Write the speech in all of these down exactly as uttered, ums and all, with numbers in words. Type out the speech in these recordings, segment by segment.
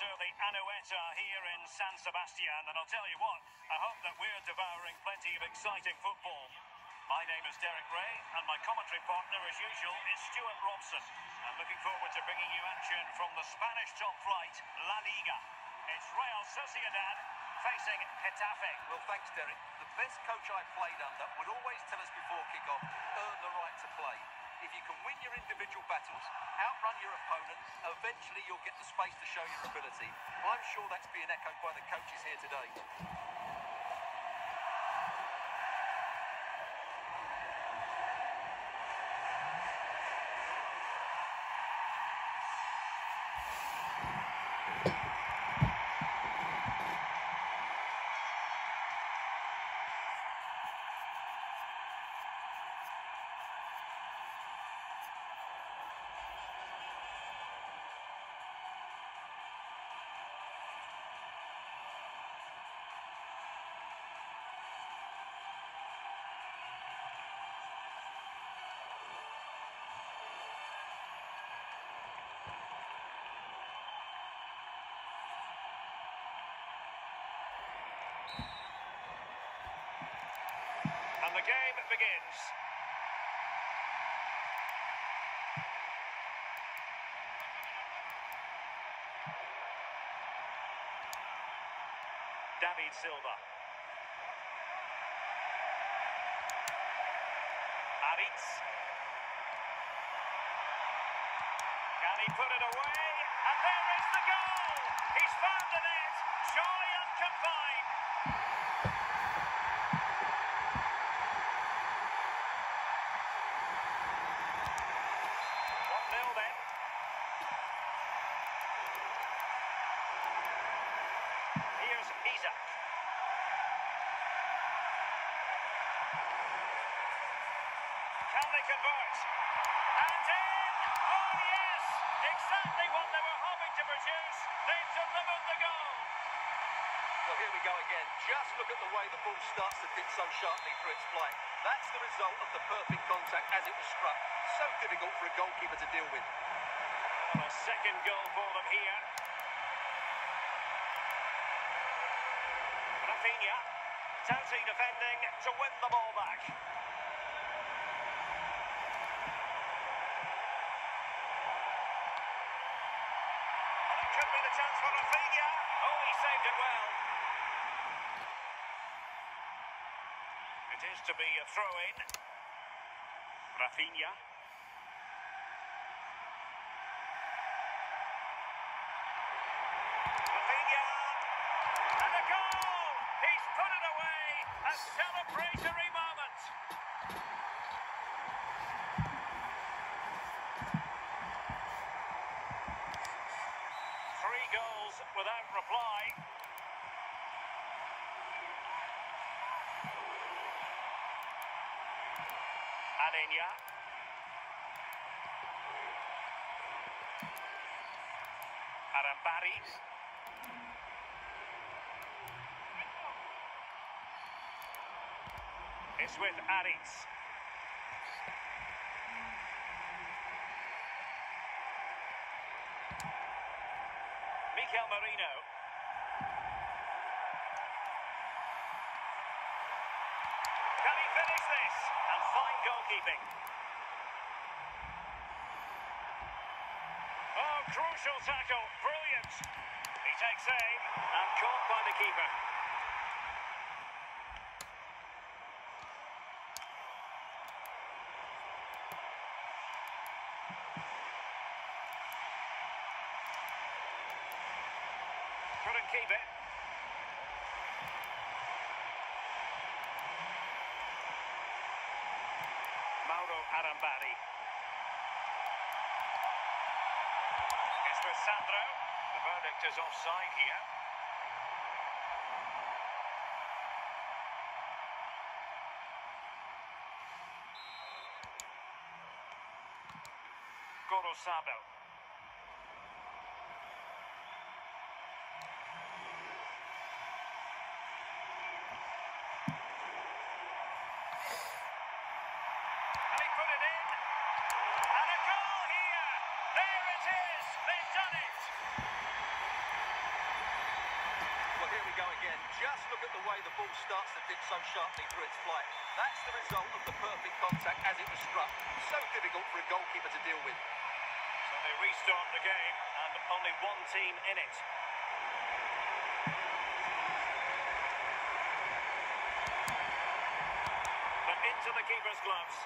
enter the Anoeta here in San Sebastian, and I'll tell you what, I hope that we're devouring plenty of exciting football. My name is Derek Ray, and my commentary partner, as usual, is Stuart Robson. I'm looking forward to bringing you action from the Spanish top flight, La Liga. It's Real Sociedad facing Getafe. Well, thanks, Derek. The best coach I played under would always tell us before kick-off, earn the right to play. If you can win your individual battles, outrun your opponent, eventually you'll get the space to show your ability. I'm sure that's being echoed by the coaches here today. And the game begins. David Silva. Aritz. Can he put it away? And there is the goal! He's found the net, surely unconfined. one nil then. Here's Isak. Can they convert? And in! Oh yes! Exactly what they were hoping to produce. They've delivered the goal. Well, here we go again. Just look at the way the ball starts to dip so sharply through its flight. That's the result of the perfect contact as it was struck. So difficult for a goalkeeper to deal with. Well, a second goal for them here. Rafinha, Toti defending to win the ball back. And it could be the chance for Rafinha. Oh, he saved it well. It is to be a throw-in. Rafinha. Rafinha. And a goal! He's put it away. A celebratory moment. Three goals without reply. Alenya. Arambari. It's with Aritz. Mikel Merino. Can he finish this? And fine goalkeeping. Oh, crucial tackle. Brilliant. He takes aim and caught by the keeper. Couldn't keep it. Mauro Arambari. It's with Sandro. The verdict is offside here. Gorosabel. Put it in, and a goal here. There it is. They've done it. ball starts to dip so sharply through its flight. That's the result of the perfect contact as it was struck. So difficult for a goalkeeper to deal with. So they restart the game, and only one team in it. But into the keeper's gloves.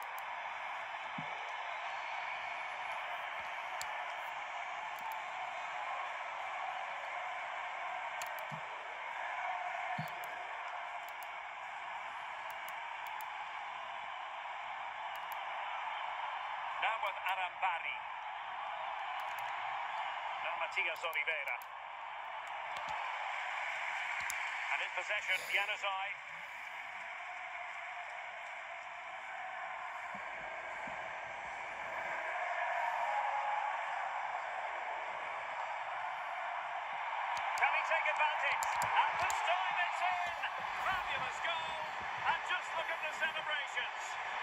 Now with Arambari. Now Matias Oliveira. And in possession, Januzaj. Can he take advantage? And this time it's in! Fabulous goal! And just look at the celebrations!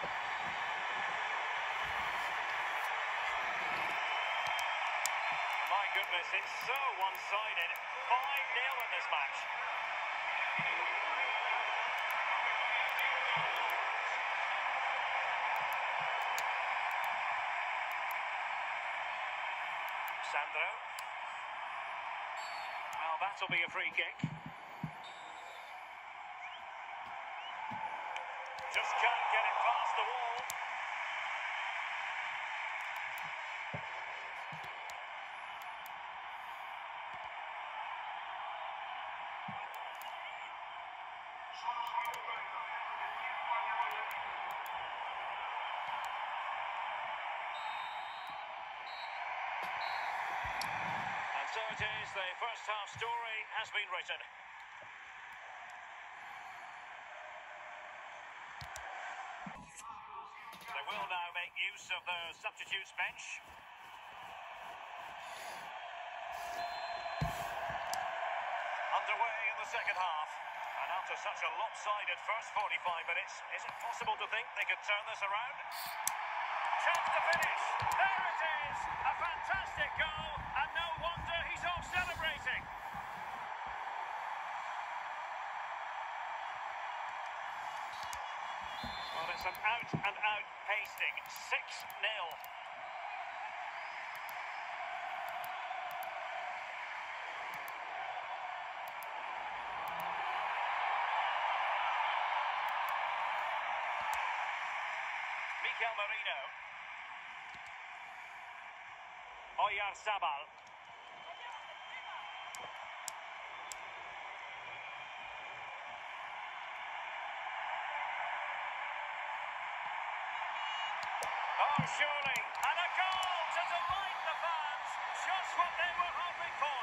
My goodness, it's so one-sided. five nil in this match. Sandro. Well, that'll be a free kick. Just can't get it past the wall. And so it is, the first half story has been written. They will now make use of the substitutes bench. Underway in the second half. And after such a lopsided first forty-five minutes, is it possible to think they could turn this around? Chance to finish. There it is. A fantastic goal. And no wonder he's off celebrating. Well, it's an out-and-out pasting. six nil. Mikel Merino. Oyarzabal. Oh, surely. And a goal to delight the fans. Just what they were hoping for.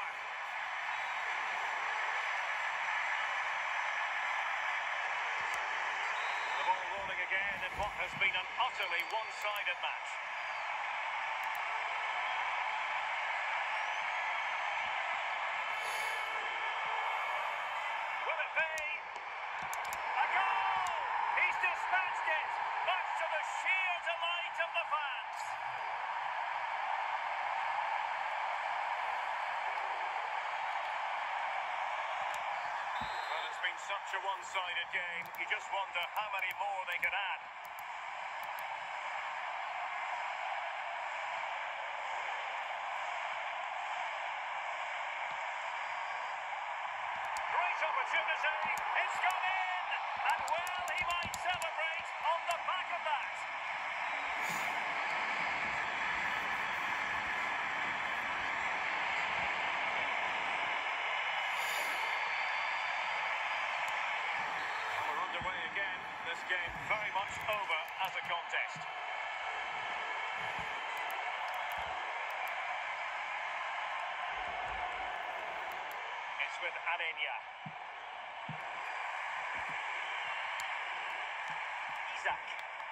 The ball rolling again in what has been an utterly one-sided match. Will it be? A goal! He's dispatched it, much to the sheer delight of the fans. Well, it's been such a one-sided game, you just wonder how many more they could add. Great opportunity, it's gone in, and well, he might celebrate on the back of that. We're underway again, this game very much over as a contest. It's with Alenia. Isak.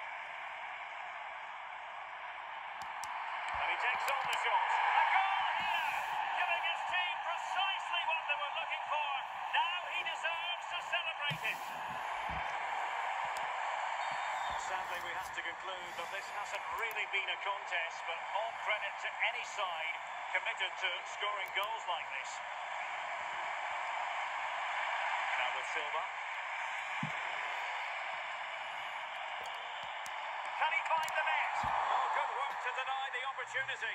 And he takes on the shot. A goal here, giving his team precisely what they were looking for. Now he deserves to celebrate it. Sadly, we have to conclude that this hasn't really been a contest, but all credit to any side committed to scoring goals like this. Now with Silva. deny the opportunity.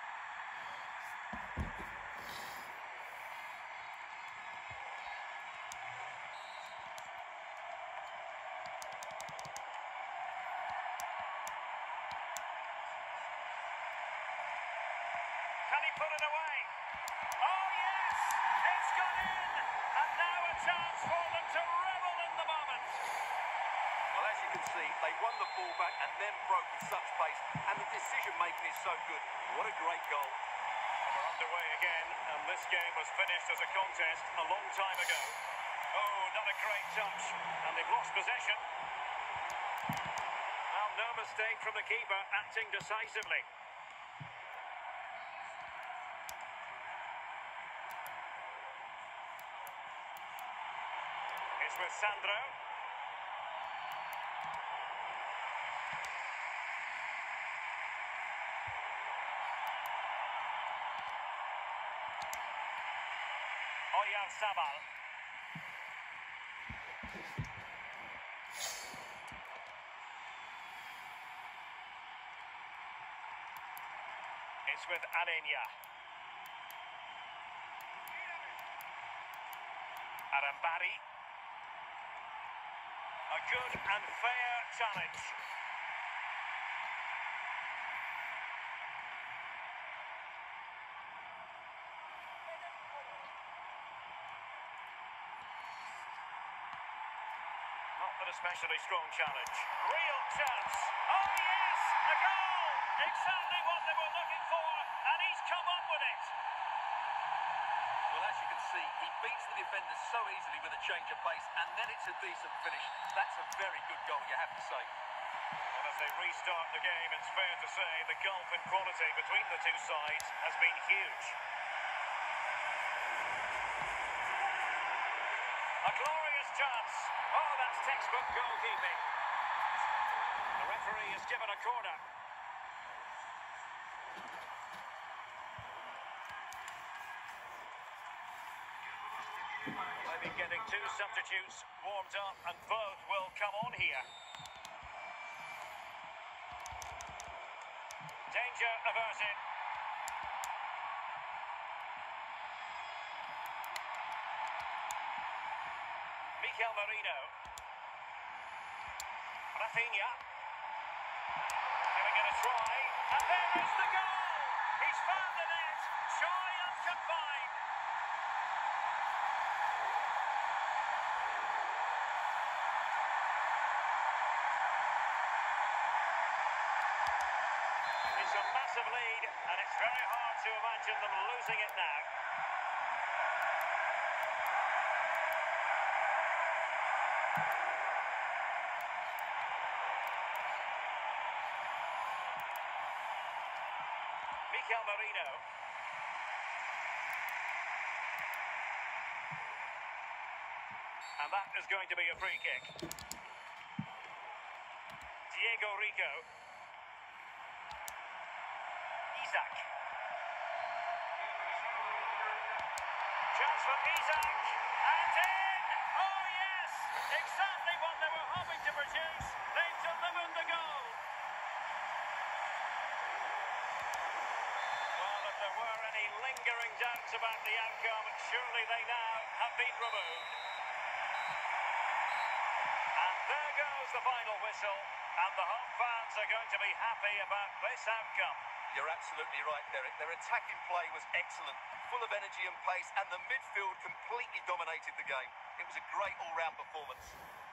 Can he put it away? Oh yes! It's gone in! And now a chance for them to revel in the moment. Well, as you can see, they won the ball back and then broke with such pace, and the decision-making is so good. What a great goal. We're underway again, and this game was finished as a contest a long time ago. Oh, not a great touch, and they've lost possession. Well, no mistake from the keeper, acting decisively. It's with Sandro. Oyarzabal. It's with Alenia. Arambari. A good and fair challenge. Not an especially strong challenge. Real chance. Oh yes, a goal. Exactly what they were looking for, and he's come up with it. Well, as you can see, he beats the defenders so easily with a change of pace, and then it's a decent finish. That's a very good goal, you have to say. And as they restart the game, it's fair to say the gulf in quality between the two sides has been huge. A glorious chance. Oh, that's textbook goalkeeping. The referee has given a corner. They've been getting two substitutes warmed up, and both will come on here. Danger averted. Mikel Merino. Rafinha. Giving it a try. And there is the goal! He's found the net. Shy and confined. It's a massive lead, and it's very hard to imagine them losing it now. Mikel Merino. And that is going to be a free kick. Diego Rico. Isak. Chance for Isak. And in! Oh yes! Exactly what they were hoping to produce. They've delivered the goal. Well, if there were any lingering doubts about the outcome, surely they now have been removed. And there goes the final whistle, and the home fans are going to be happy about this outcome. You're absolutely right, Derek. Their attacking play was excellent, full of energy and pace, and the midfield completely dominated the game. It was a great all-round performance.